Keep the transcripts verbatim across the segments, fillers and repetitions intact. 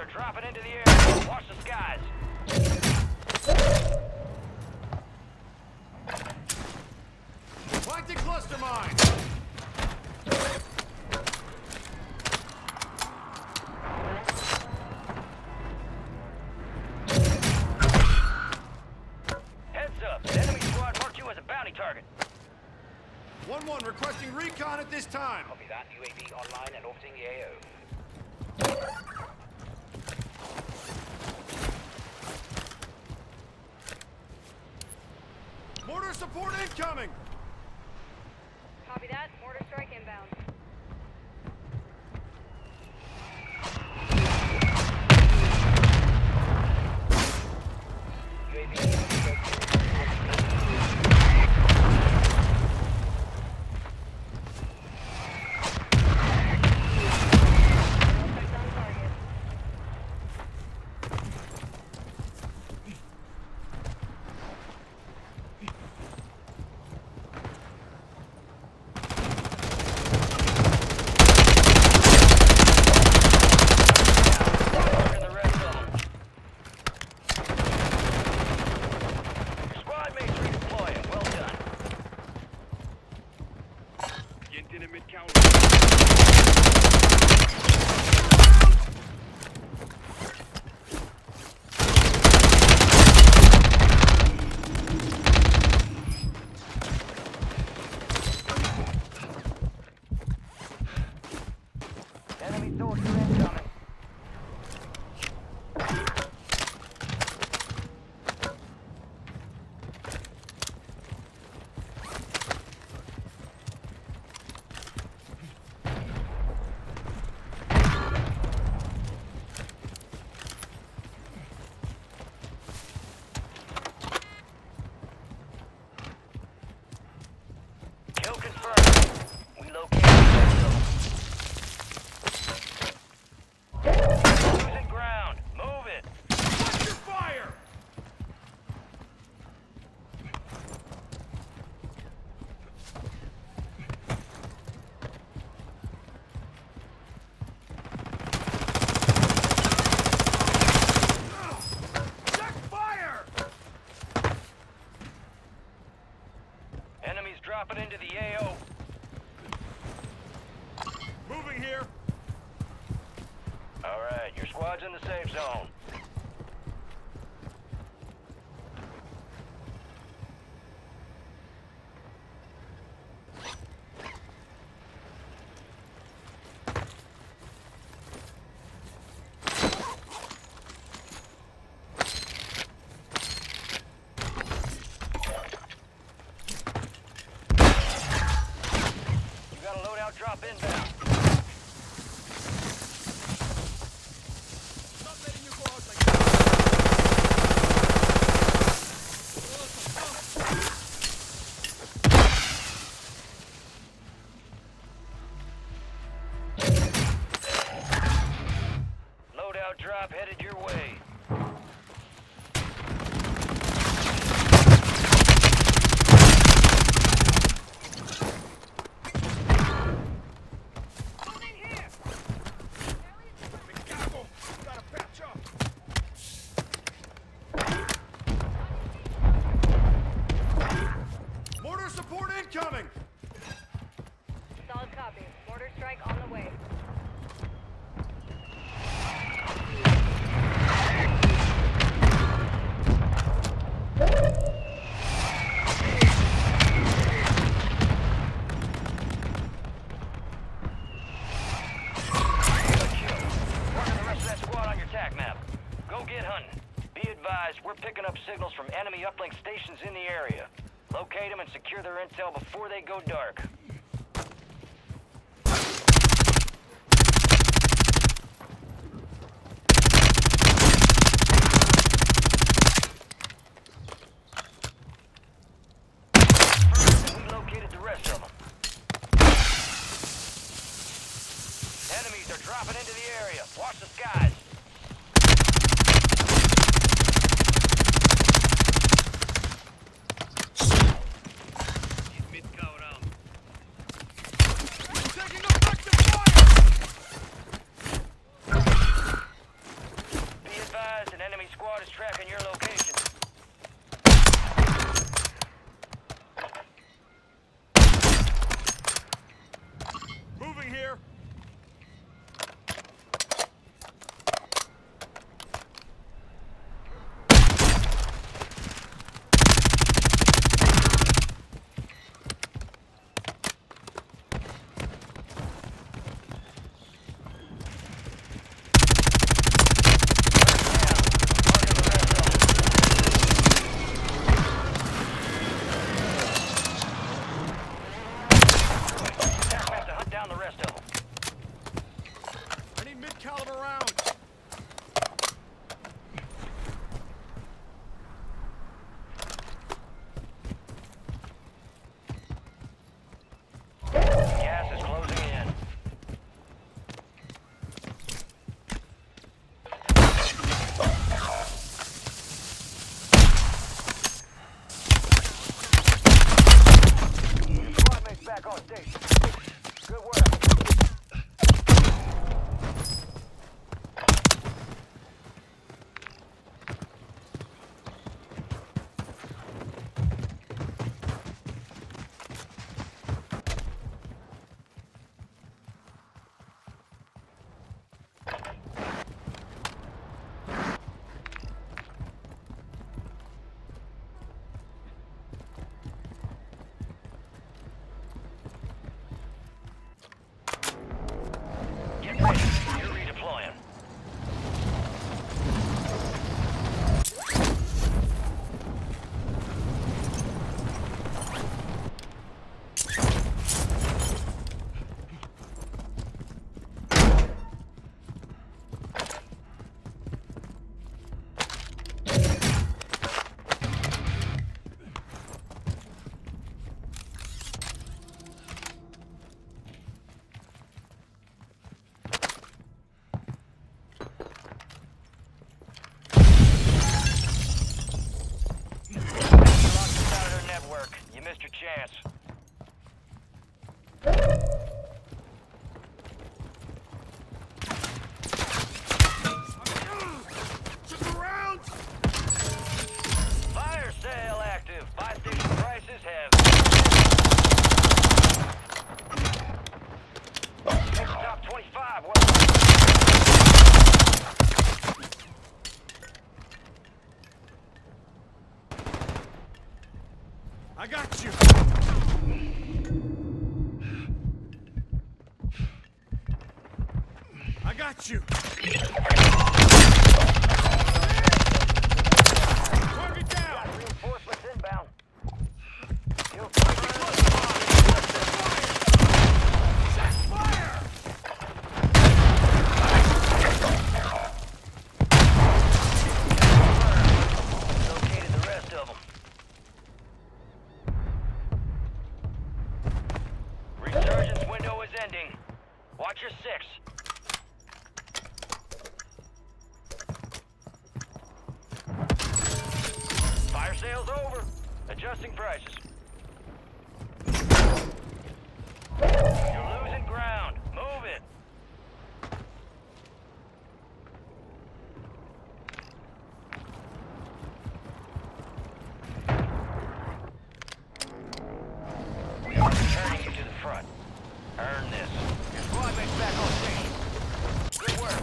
dropping into the air. Watch the skies. Planted cluster mine. Heads up. The enemy squad marked you as a bounty target. one one requesting recon at this time. Copy that. U A V online and orbiting the A O. Mortar support incoming! Copy that. Mortar strike inbound. U A V. Enemy soldier incoming. Kill confirmed. We located the zone. Losing ground. Move it. Watch your fire! Check fire! Enemies dropping into the A O. Moving here. All right, your squad's in the safe zone. You got a loadout drop inbound. Stop letting you go out like that. Loadout drop headed your way. Careful! Gotta patch up! Mortar support incoming! Solid copy. Mortar strike on the way. Marking the rest of that squad on your tac map. Go get hunting. Be advised, we're picking up signals from enemy uplink stations in the area. Locate them and secure their intel before they go dark. We located the rest of them. Enemies are dropping into the area. Watch the skies. Taking effective fire! caliber round. Gas is closing in. Your squad mate's back on station. Good work. Get ready. You're redeploying. You locked us out of their network. You missed your chance. Took a round. Fire sale active. Buy station prices have. Top twenty-five. What? I got you. I got you. Target down. Got reinforcements inbound. You'll Set fire. located the rest of them. Resurgence window is ending. Watch your six. Fire sale's over. Adjusting prices. You're losing ground. Move it. We are returning you to the front. Earn this. Your squad mate's back on station. Good work.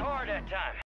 hard that time.